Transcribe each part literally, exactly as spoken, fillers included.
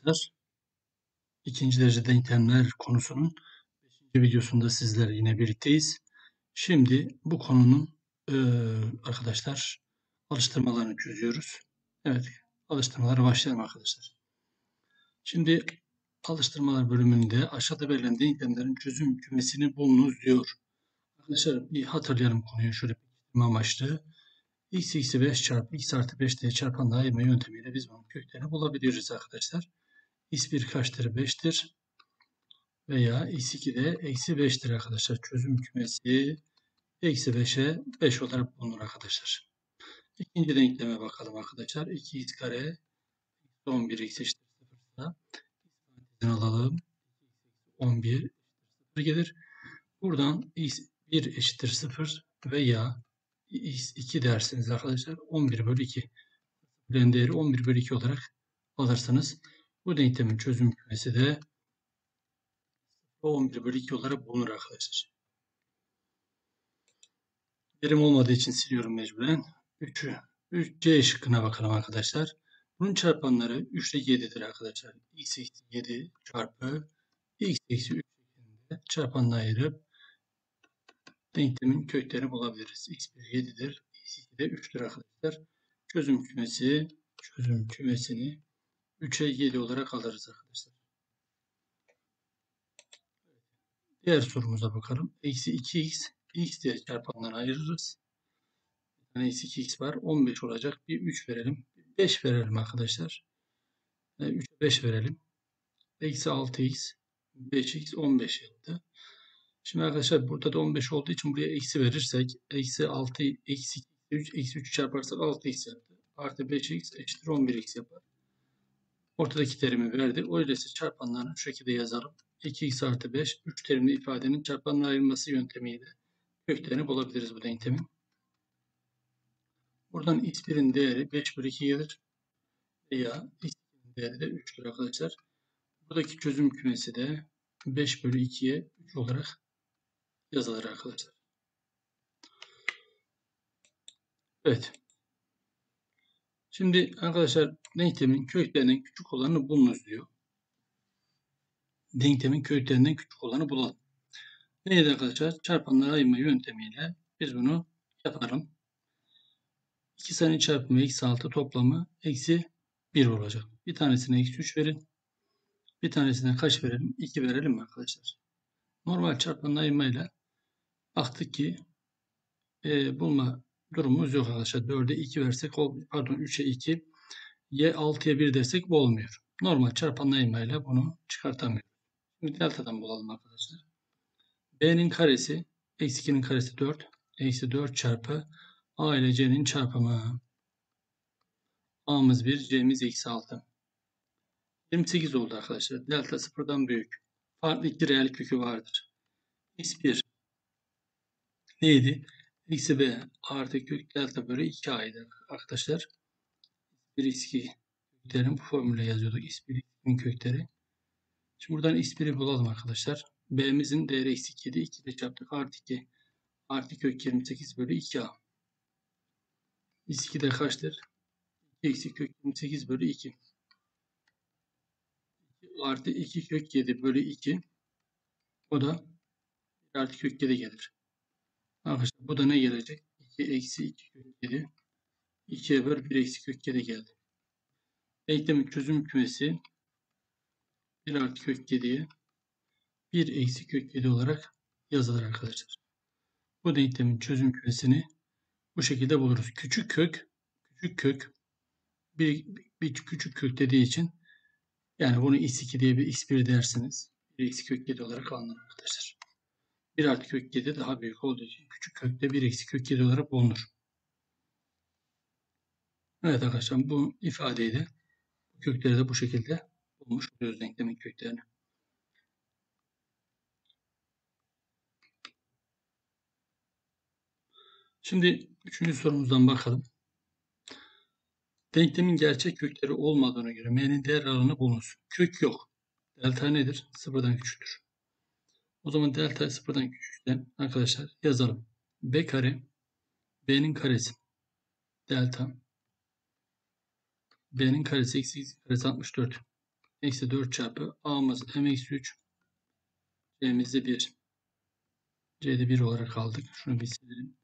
arkadaşlar. İkinci derece denklemler konusunun beşinci videosunda sizlerle yine birlikteyiz. Şimdi bu konunun e, arkadaşlar alıştırmalarını çözüyoruz. Evet, alıştırmalara başlayalım arkadaşlar. Şimdi alıştırmalar bölümünde aşağıda verilen denklemlerin çözüm kümesini bulunuz diyor. Arkadaşlar bir hatırlayalım konuyu şöyle bir amaçlı. X eksi beş çarpı x artı beş diye çarpanla ayırma yöntemiyle biz bunun köklerini bulabiliriz arkadaşlar. x bir kaçtır? beştir. Veya x iki de eksi beştir arkadaşlar. Çözüm kümesi eksi beşe beş olarak bulunur arkadaşlar. İkinci denkleme bakalım arkadaşlar. iki x kare on bir x eşittir sıfır alalım. on bir sıfır gelir. Buradan x bir eşittir sıfır veya x iki dersiniz arkadaşlar. on bir bölü iki. Sıfırın değeri on bir bölü iki olarak alırsanız bu denklemin çözüm kümesi de on bir bölü iki olarak bulunur arkadaşlar. Terim olmadığı için siliyorum mecburen. üçü. üç C şıkkına bakalım arkadaşlar. Bunun çarpanları üç ile yedidir arkadaşlar. X eksi yedi çarpı x eksi üç şeklinde çarpanla ayırıp denklemin köklerini bulabiliriz. x bir yedidir. x iki de üçtür arkadaşlar. Çözüm kümesi çözüm kümesini üçe yedi olarak alırız arkadaşlar. Diğer sorumuza bakalım. Eksi iki x x diye çarpanlara ayırırız. Yani eksi iki x var. on beş olacak. Bir üç verelim. beş verelim arkadaşlar. üçe beş verelim. Eksi altı x. beş x on beş yaptı. Şimdi arkadaşlar burada da on beş olduğu için buraya eksi verirsek. Eksi altı eksi üç eksi üç çarparsak altı x yaptı. Artı beş x eşittir on bir x yapar. Ortadaki terimi verdi. Öyleyse çarpanlarını şu şekilde yazalım. iki x artı beş. üç terimli ifadenin çarpanlara ayrılması yöntemiyle köklerini bulabiliriz bu denklemin. Buradan x birin değeri beş bölü iki gelir. Veya x iki'nin değeri de üç'tür arkadaşlar. Buradaki çözüm kümesi de beş bölü iki'ye üç olarak yazılır arkadaşlar. Evet. Şimdi arkadaşlar denklemin köklerinden küçük olanı bulunuz diyor. Denklemin köklerinden küçük olanı bulalım. Neydi arkadaşlar? Çarpanlara ayırma yöntemiyle biz bunu yapalım. iki sayının çarpımı eksi altı toplamı eksi bir olacak. Bir tanesine eksi üç verin. Bir tanesine kaç verelim? iki verelim mi arkadaşlar? Normal çarpanla ayırmayla baktık ki e, bulma durumumuz yok arkadaşlar. dörde iki versek, pardon üçe iki, y altıya bir dersek bu olmuyor. Normal çarpanla ayırmayla bunu çıkartamıyoruz. Şimdi delta'dan bulalım arkadaşlar. B'nin karesi eksi iki'nin karesi dört. Eksi dört çarpı A ile C'nin çarpımı. A'mız bir, C'miz eksi altı. yirmi sekiz oldu arkadaşlar. Delta sıfırdan büyük. Farklı iki reel kökü vardır. x bir neydi? Eksi b artı kök delta bölü iki a'ydı arkadaşlar. bir x iki köklerini bu formüle yazıyorduk. x bir x iki'nin kökleri. Şimdi buradan x bir'i bulalım arkadaşlar. B'mizin değeri eksi iki idi. iki ile çarptık. Artı iki. Artı kök yirmi sekiz bölü iki a. x iki de kaçtır? iki eksi kök yirmi sekiz bölü iki. Artı iki kök yedi bölü iki. O da artı kök yedi gelir. Arkadaşlar bu da ne gelecek? iki eksi iki kök yedi. iki'ye böl bir eksi kök yedi geldi. Denklemin çözüm kümesi bir artı kök yedi'ye bir eksi kök yedi olarak yazılır arkadaşlar. Bu denklemin çözüm kümesini bu şekilde buluruz. Küçük kök, küçük kök bir, bir küçük kök dediği için yani bunu x iki diye bir x bir dersiniz. bir eksi kök yedi olarak alınır arkadaşlar. bir artı kök yedi daha büyük olduğu için küçük kökte bir eksi kök yedi olarak bulunur. Evet arkadaşlar bu ifadeyi de kökleri de bu şekilde bulmuş oluyoruz denklemin köklerini. Şimdi üçüncü sorumuzdan bakalım. Denklemin gerçek kökleri olmadığına göre m'nin değer aralığını bulunuz. Kök yok. Delta nedir? Sıfırdan küçüktür. O zaman delta sıfırdan küçükse arkadaşlar yazalım. B kare B'nin karesi delta B'nin karesi eksi x karesi altmış dört Eksi dört çarpı A'mız M eksi üç. C'miz de bir. C'de bir olarak aldık. Şunu bir silelim.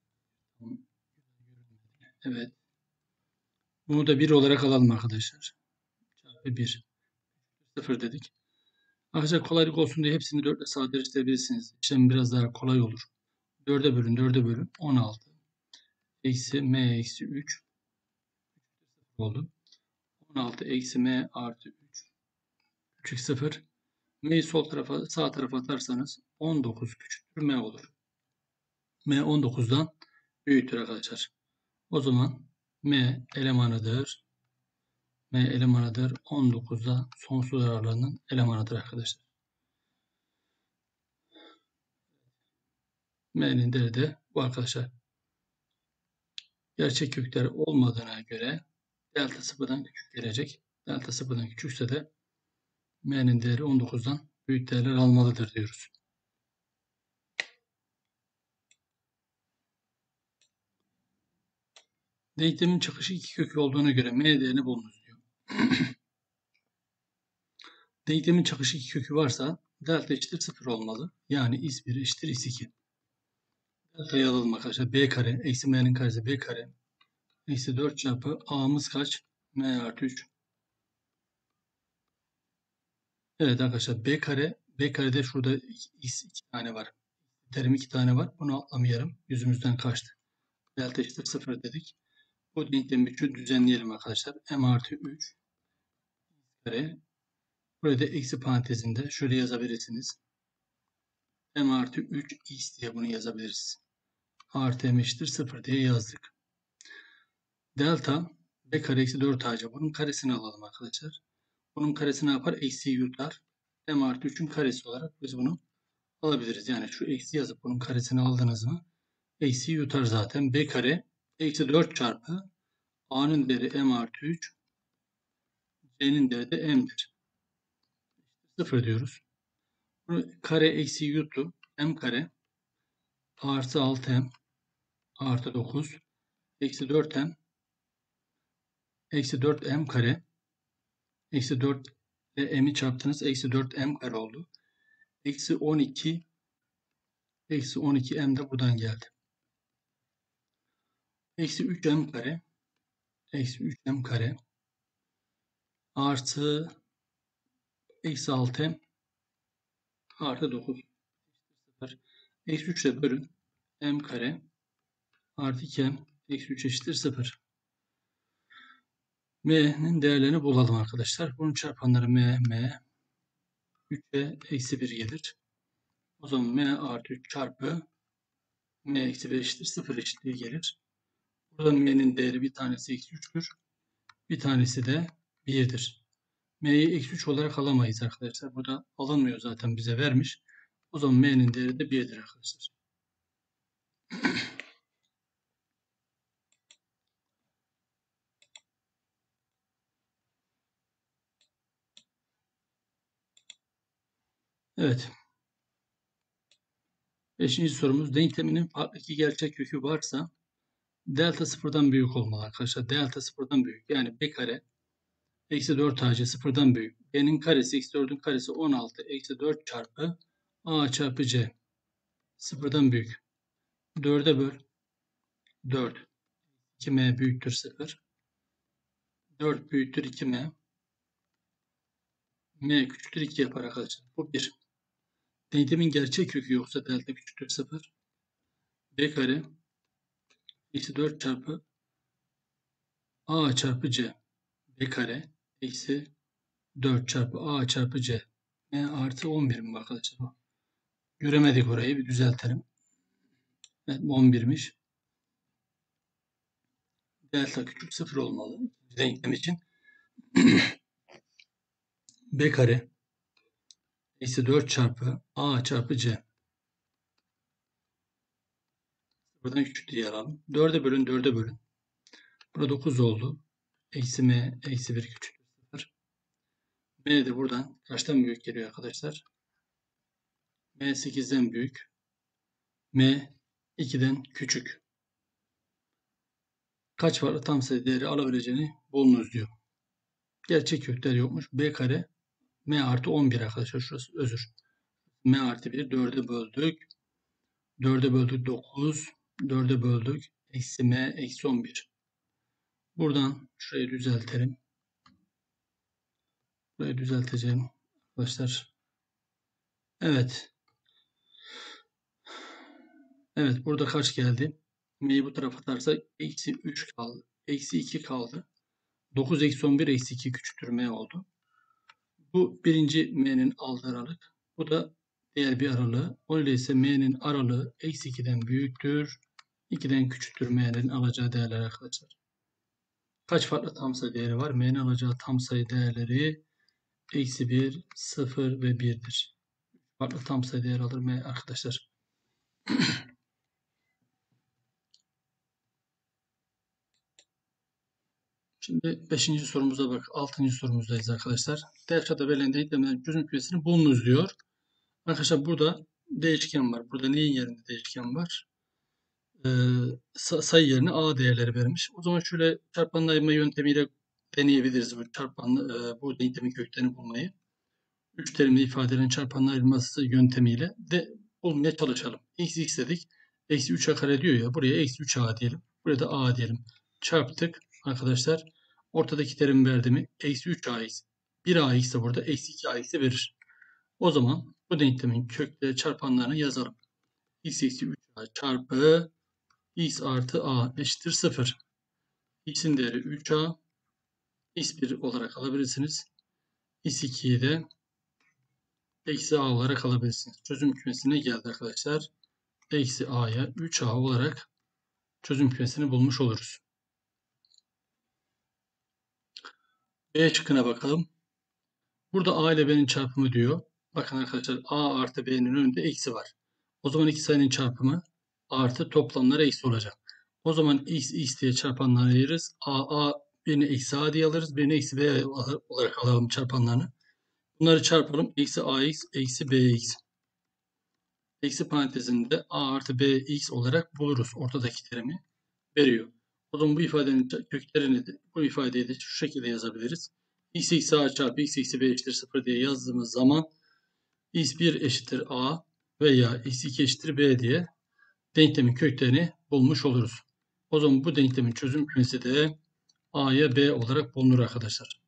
Evet. Bunu da bir olarak alalım arkadaşlar. Çarpı bir. sıfır dedik. Arkadaşlar kolaylık olsun diye hepsini dört ile sadeleştirebilirsiniz. İşlem biraz daha kolay olur. dörde bölün, dörde bölün. on altı. Eksi M eksi üç oldu. on altı eksi M artı üç. Küçük sıfır. M'yi sol tarafa, sağ tarafa atarsanız on dokuz küçüktür M olur. M on dokuzdan büyüktür arkadaşlar. O zaman M elemanıdır. M elemanıdır. on dokuzda sonsuz aralığının elemanıdır arkadaşlar. M'nin değeri de bu arkadaşlar. Gerçek kökler olmadığına göre delta sıfırdan küçük gelecek. Delta sıfırdan küçükse de M'nin değeri on dokuzdan büyük değerler almalıdır diyoruz. Denklemin çıkışı iki kökü olduğuna göre M değerini bulunuz diyor. Denklemin çıkışı iki kökü varsa delta eşittir sıfır olmalı. Yani is bir eşittir is iki. Delta'yı alalım arkadaşlar. B kare eksi M'nin karesi B kare eksi dört çarpı A'mız kaç? M artı üç. Evet arkadaşlar B kare B karede şurada is iki tane var. Terim iki tane var. Bunu atlamayalım. Yüzümüzden kaçtı. Delta eşittir sıfır dedik. Bu denklemi şu düzenleyelim arkadaşlar. M artı üç kare. Burada eksi parantezinde şöyle yazabilirsiniz. M artı üç x diye bunu yazabiliriz. Artı M eşittir sıfır diye yazdık. Delta B kare eksi dört A C. Bunun karesini alalım arkadaşlar. Bunun karesi ne yapar? Eksiyi yutar. M artı üçün karesi olarak biz bunu alabiliriz. Yani şu eksi yazıp bunun karesini aldınız mı? Eksiyi yutar zaten. B kare eksi dört çarpı A'nın değeri M artı üç. C'nin değeri de M'dir. sıfır diyoruz. Bunu kare eksi yuttu. M kare artı altı M artı dokuz eksi dört M eksi dört M kare eksi dört ile M'i çarptınız. Eksi dört M kare oldu. Eksi on iki eksi on iki M de buradan geldi. Eksi üç M kare eksi üç M kare artı eksi altı M artı dokuz. Eksi üç ile bölün. M kare artı iki M eksi üç eşittir sıfır. M'nin değerlerini bulalım arkadaşlar. Bunun çarpanları M, M. üçe eksi bir gelir. O zaman M artı üç çarpı M eksi bir eşittir sıfır eşitliği gelir. Buradan M'nin değeri bir tanesi eksi üç'tür. Bir tanesi de bir'dir. M'yi eksi üç olarak alamayız arkadaşlar. Burada alınmıyor zaten bize vermiş. O zaman M'nin değeri de bir'dir arkadaşlar. Evet. Beşinci sorumuz. Denkleminin farklı iki gerçek kökü varsa delta sıfırdan büyük olmalı arkadaşlar. Delta sıfırdan büyük. Yani B kare eksi dört A C sıfırdan büyük. B'nin karesi eksi dört'ün karesi on altı eksi dört çarpı A çarpı C sıfırdan büyük. dörde böl. dört. iki M büyüktür sıfır. dört büyüktür iki M. M küçüktür iki yapar arkadaşlar. Bu bir. Denklemin gerçek kökü yoksa delta küçüktür sıfır. B kare eksi dört çarpı A çarpı C. B kare eksi dört çarpı A çarpı C. M artı on bir mi arkadaşlar? Göremedik orayı, bir düzeltelim. Evet, on bir'miş. Delta küçük sıfır olmalı denklem için. B kare eksi dört çarpı A çarpı C. Buradan küçük diye alalım. dörde bölün dörde bölün. Burada dokuz oldu. Eksi M eksi bir küçük sıfır. M de buradan kaçtan büyük geliyor arkadaşlar? M sekiz'den büyük. M iki'den küçük. Kaç farklı tam sayı değeri alabileceğini bulunuz diyor. Gerçek kökler yokmuş. B kare m artı on bir arkadaşlar. Şurası özür. M artı bir dörde böldük. dörde böldük dokuz. dörde böldük. Eksi m eksi on bir. Buradan şurayı düzeltelim. Burayı düzelteceğim arkadaşlar. Evet. Evet, burada kaç geldi? M'yi bu tarafa atarsak eksi üç kaldı. Eksi iki kaldı. dokuz eksi on bir eksi iki küçüktür M oldu. Bu birinci M'nin aldığı aralık. Bu da diğer bir aralığı. Öyleyse M'nin aralığı eksi ikiden büyüktür. ikiden küçüktür M'nin alacağı değerler arkadaşlar. Kaç farklı tam sayı değeri var? M'nin alacağı tam sayı değerleri eksi bir, sıfır ve bir'dir. Farklı tam sayı değeri alır M arkadaşlar. Şimdi beşinci sorumuza bak. altıncı sorumuzdayız arkadaşlar. Delta'da verilen denklemlerin çözüm kümesini bulunuz diyor. Arkadaşlar burada değişken var. Burada neyin yerinde değişken var? Ee, sayı yerine a değerleri vermiş. O zaman şöyle çarpanlayma yöntemiyle deneyebiliriz bu çarpanlı e, bu denklemin köklerini bulmayı. Üç terimli ifadelerin çarpanlanması yöntemiyle de bulmaya çalışalım. X x dedik. Eksi üç a kare diyor ya. Buraya eksi üç a diyelim. Buraya da a diyelim. Çarptık arkadaşlar. Ortadaki terim verdi mi? Eksi üç a x. bir a x de burada eksi iki a x'i verir. O zaman bu denklemin kökleri çarpanlarını yazalım. X eksi üç a çarpı x artı a eşittir sıfır. X'in değeri üç a. x bir olarak alabilirsiniz. x ikiyi de eksi a olarak alabilirsiniz. Çözüm kümesine geldi arkadaşlar. Eksi a'ya üç a olarak çözüm kümesini bulmuş oluruz. B şıkkına bakalım. Burada a ile b'nin çarpımı diyor. Bakın arkadaşlar a artı b'nin önünde eksi var. O zaman iki sayının çarpımı artı toplamları eksi olacak. O zaman x x diye çarpanları ayırırız. a a birini eksi a diye alırız. Birini eksi b olarak alalım çarpanlarını. Bunları çarpalım. Eksi ax eksi bx. Eksi parantezinde a artı bx olarak buluruz. Ortadaki terimi veriyor. O zaman bu ifadenin köklerini de, bu ifadeyi de şu şekilde yazabiliriz. X eksi a çarpı x eksi b eşittir sıfır diye yazdığımız zaman x bir eşittir a veya x iki eşittir b diye denklemin köklerini bulmuş oluruz. O zaman bu denklemin çözüm kümesi de a'ya b olarak bulunur arkadaşlar.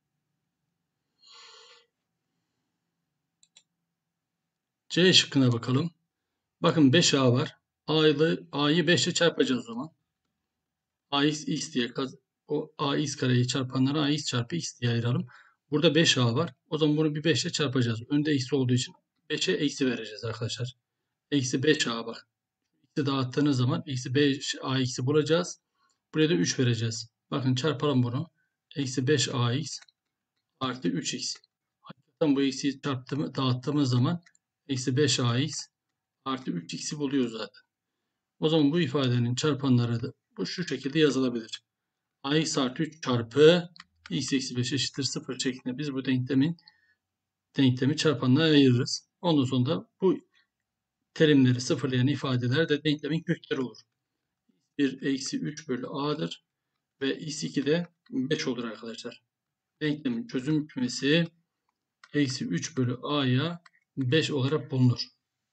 C şıkkına bakalım. Bakın beş a var. A'yı a'yı beş ile çarpacağız o zaman. ax x diye o ax kareyi çarpanlara ax çarpı x diye ayıralım. Burada beş a var. O zaman bunu bir beş ile çarpacağız. Önde eksi olduğu için beşe eksi vereceğiz arkadaşlar. Eksi beş a bak. X'i dağıttığınız zaman eksi beş a x'i bulacağız. Buraya da üç vereceğiz. Bakın çarpalım bunu. Eksi beş a x artı üç x. Hakikaten bu eksiyi çarptığımız, dağıttığımız zaman eksi beş a x artı üç x'i buluyoruz zaten. O zaman bu ifadenin çarpanları da bu şu şekilde yazılabilir. Ax artı üç çarpı x eksi beş eşittir sıfır şeklinde biz bu denklemin denklemi çarpanlara ayırırız. Ondan sonra da bu terimleri sıfırlayan ifadeler de denklemin kökleri olur. bir eksi üç bölü a'dır ve x iki de beş olur arkadaşlar. Denklemin çözüm kümesi eksi üç bölü a'ya beş olarak bulunur.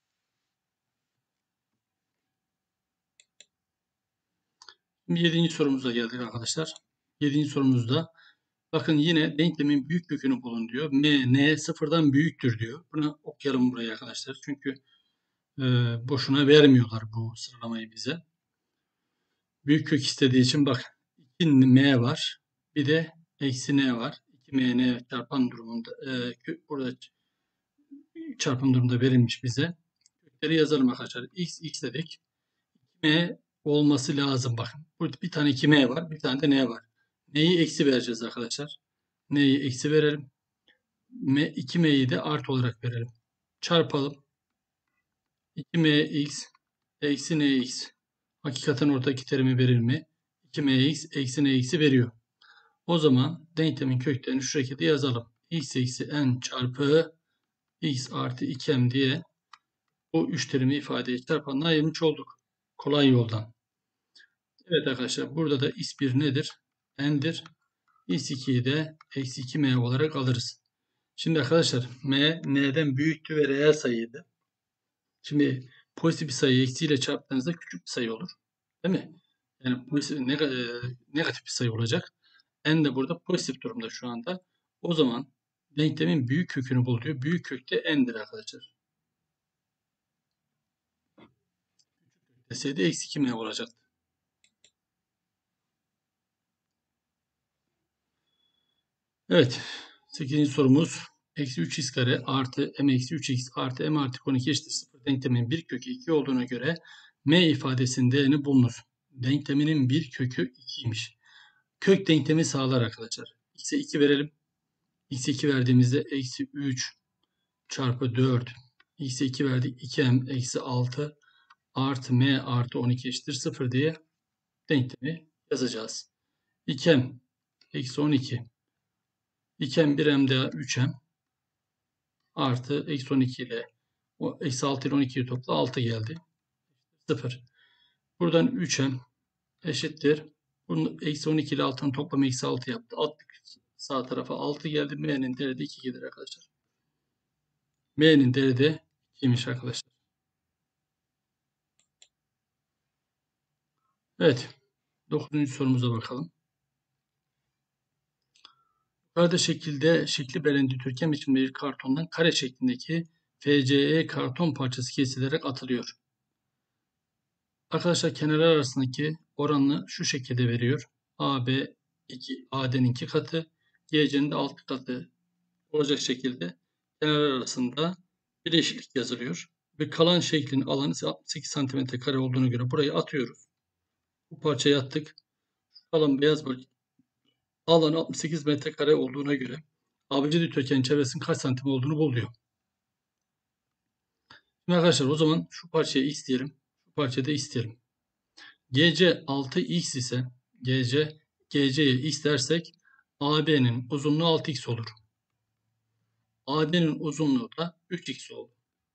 Şimdi yedinci sorumuza geldik arkadaşlar. yedinci sorumuzda bakın yine denklemin büyük kökünü bulun diyor. M, N sıfırdan büyüktür diyor. Bunu okuyalım buraya arkadaşlar. Çünkü e, boşuna vermiyorlar bu sıralamayı bize. Büyük kök istediği için bak iki m var. Bir de eksi n var. iki m n çarpan durumunda e, burada çarpım durumunda verilmiş bize. Kökleri yazalım arkadaşlar. X, x dedik. iki m olması lazım. Bakın burada bir tane iki m var. Bir tane de n var. N'yi eksi vereceğiz arkadaşlar. N'yi eksi verelim. M, iki m'yi de artı olarak verelim. Çarpalım. iki m x eksi nx. Hakikaten oradaki terimi verir mi? iki m x eksi nx'i veriyor. O zaman denklemin köklerini şu şekilde yazalım. X eksi n çarpı x artı iki m diye bu üç terimi ifadeyi çarpanla ayırmış olduk. Kolay yoldan. Evet arkadaşlar burada da x bir nedir? N'dir. x ikiyi de eksi iki m olarak alırız. Şimdi arkadaşlar m n'den büyüktü ve reel sayıydı. Şimdi pozitif bir sayı eksiyle çarptığınızda küçük bir sayı olur. Değil mi? Yani pozitif, negatif bir sayı olacak. N de burada pozitif durumda şu anda. O zaman denklemin büyük kökünü bul diyor. Büyük kök de n'dir arkadaşlar. Deseydi eksi iki m olacaktı. Evet. sekizinci sorumuz. Eksi üç x kare artı m eksi üç x artı m artı on iki eşittir sıfır denklemin bir kökü iki olduğuna göre m ifadesinin değerini bulunuz. Denkleminin bir kökü ikiymiş. Kök denklemi sağlar arkadaşlar. X'e iki verelim. X'e iki verdiğimizde eksi üç çarpı dört. X'e iki verdik. iki m eksi altı artı m artı on iki eşittir sıfır diye denklemi yazacağız. iki m eksi on iki. iki m bir m daha üç m artı eksi on iki ile o eksi altı ile on ikiyi topla altı geldi. sıfır. Buradan üç m eşittir. Bunun eksi on iki ile altının toplamı eksi altı yaptı. Attık sağ tarafa altı geldi. M'nin değeri de iki gelir arkadaşlar. M'nin değeri de ikiymiş arkadaşlar. Evet. dokuzuncu sorumuza bakalım. Yukarıda şekilde şekli belirli dikdörtgen biçimde bir kartondan kare şeklindeki F C E karton parçası kesilerek atılıyor. Arkadaşlar kenarlar arasındaki oranını şu şekilde veriyor. A B iki, A D'nin iki katı, G C'nin de altı katı olacak şekilde kenarlar arasında bileşiklik yazılıyor. Ve kalan şeklin alanı altmış sekiz santimetre kare olduğuna göre burayı atıyoruz. Bu parçayı attık. Kalan beyaz bölge alan altmış sekiz metrekare olduğuna göre A B C dikdörtgenin çevresinin kaç santim olduğunu bul diyor. Şimdi arkadaşlar o zaman şu parçayı isteyelim. Şu parçayı da isteyelim. G C altı x ise G C G C'ye x dersek A B'nin uzunluğu altı x olur. A D'nin uzunluğu da üç x oldu.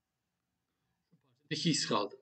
iki x kaldı.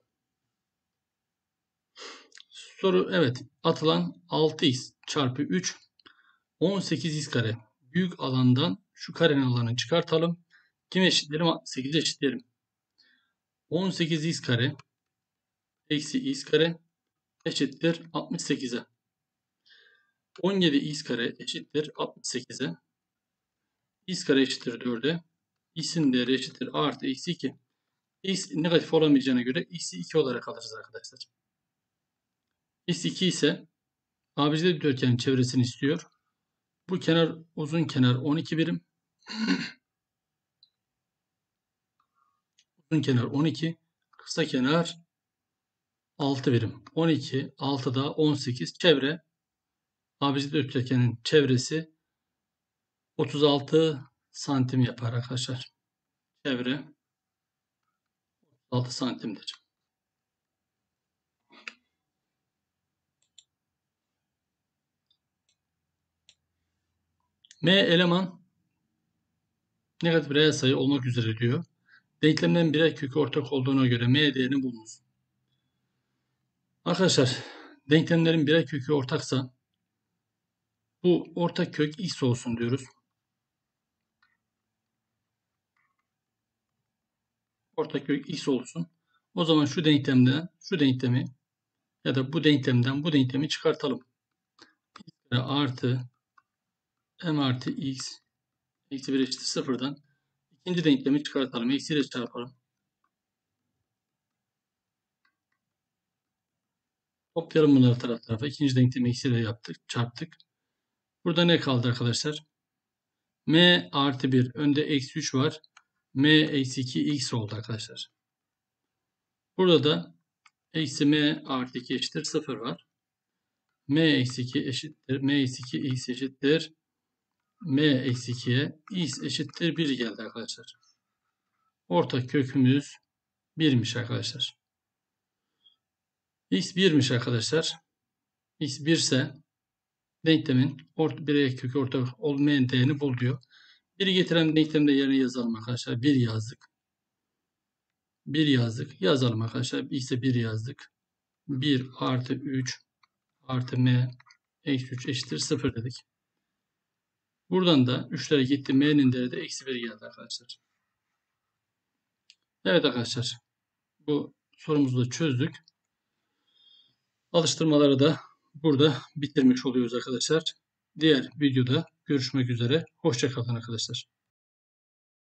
Soru evet. Atılan altı x çarpı üç on sekiz x kare. Büyük alandan şu karenin alanını çıkartalım. Kime eşitleyelim? sekize eşitleyelim. on sekiz x kare eksi x kare eşittir altmış sekize. on yedi x kare eşittir altmış sekize. X kare eşittir dörde. X'in değeri eşittir artı eksi iki. X negatif olamayacağına göre x'i iki olarak alırız arkadaşlar. X iki ise A B C dikdörtgenin çevresini istiyor. Bu kenar uzun kenar on iki birim. Uzun kenar on iki. Kısa kenar altı birim. on iki, altı da on sekiz. Çevre A B C dikdörtgenin çevresi otuz altı santim yapar arkadaşlar. Çevre otuz altı santimdir. M eleman negatif reel sayı olmak üzere diyor. Denklemden birer kökü ortak olduğuna göre M değerini bulunuz. Arkadaşlar denklemlerin birer kökü ortaksa bu ortak kök x olsun diyoruz. Ortak kök x olsun. O zaman şu denklemden şu denklemi ya da bu denklemden bu denklemi çıkartalım. X artı m artı x eksi bir eşittir sıfırdan ikinci denklemi çıkartalım. Eksi ile çarpalım. Toplayalım bunları taraf tarafa. İkinci denklemi eksiyle yaptık, çarptık. Burada ne kaldı arkadaşlar? M artı bir. Önde eksi üç var. M eksi iki x oldu arkadaşlar. Burada da eksi m artı iki eşittir sıfır var. M eksi iki eşittir. M eksi iki x eşittir. M eksi ikiye x eşittir bir geldi arkadaşlar. Ortak kökümüz birmiş arkadaşlar. X birmiş arkadaşlar. X bir ise denklemin orta birey kökü ortak olmayan değerini bul diyor. biri getiren denklemde yerine yazalım arkadaşlar. bir yazdık. bir yazdık. Yazalım arkadaşlar. X'e bir yazdık. bir artı üç artı m eksi üç eşittir sıfır dedik. Buradan da üçlere gitti. M'nin değeri de eksi bir geldi arkadaşlar. Evet arkadaşlar. Bu sorumuzu da çözdük. Alıştırmaları da burada bitirmiş oluyoruz arkadaşlar. Diğer videoda görüşmek üzere. Hoşça kalın arkadaşlar.